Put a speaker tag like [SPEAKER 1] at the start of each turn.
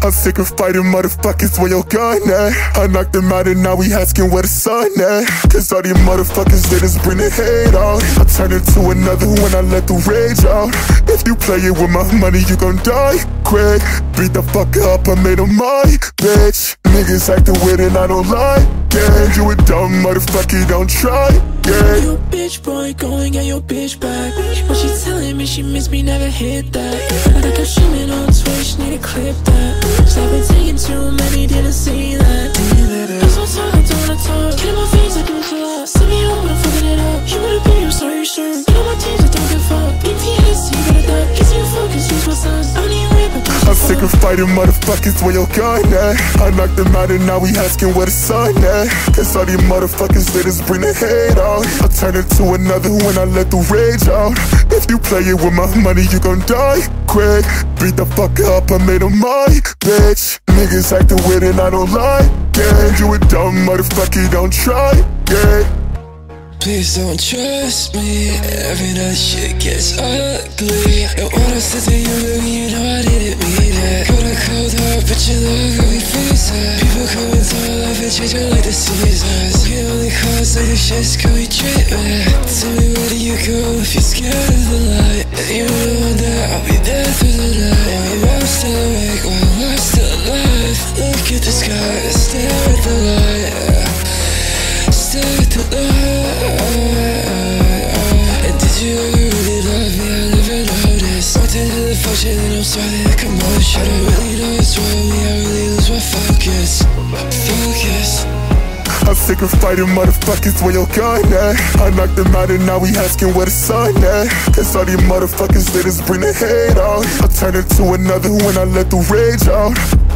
[SPEAKER 1] I'm sick of fighting motherfuckers, where your gun at? I knocked them out and now we asking where the sun at. Cause all these motherfuckers, they just bring the hate out. I turn into another when I let the rage out. If you play it with my money, you gon' die quick. Beat the fuck up, I made him my bitch. Niggas acting weird and I don't like it. You a dumb motherfucker, don't try, yeah.
[SPEAKER 2] You a bitch boy, go and get your bitch back. But she telling me she miss me, never hit that. I got streaming on Twitch, need to clip that. Stop been taking too many, didn't see that. I'm so tired, don't wanna talk. Get in my face, I do it a lot. Send me home, but I'm fucking it up. You wanna be, I'm sorry, sure. Get on my teams, I don't give a fuck. BTS, you gotta duck. Kiss you focus, use my sons. I don't even rap,
[SPEAKER 1] I'm sick of fighting motherfuckers, where your gun at? I knocked them out and now we asking where the sun at. Cause all these motherfuckers, they just bring the hate out. I turn into another when I let the rage out. If you play it with my money, you gon' die quick. Beat the fuck up, I made him my bitch. Niggas acting weird and I don't like it. You a dumb motherfucker, don't try, yeah.
[SPEAKER 3] Please don't trust me, every night shit gets ugly. And what I said to you, baby, you know I didn't mean it. Got a cold heart, but your love got me freezing. People come into my life and change it like the seasons. We only cause like the shit's can we treatment. Tell me where do you go if you're scared of the light. And you know that I'll be there through the night. And while I'm still awake, while I'm still alive, look at the sky and stare at the light. Stare at the light. And did you ever really love me? I never noticed. Walked into the function and I'm starting a commotion. I don't really know what's wrong with me, I really lose my focus.
[SPEAKER 1] I'm sick of fighting motherfuckers, where your gun at? I knocked them out and now we asking where the sun at. Cause all these motherfuckers, they just bring the hate out. I turn into another when I let the rage out.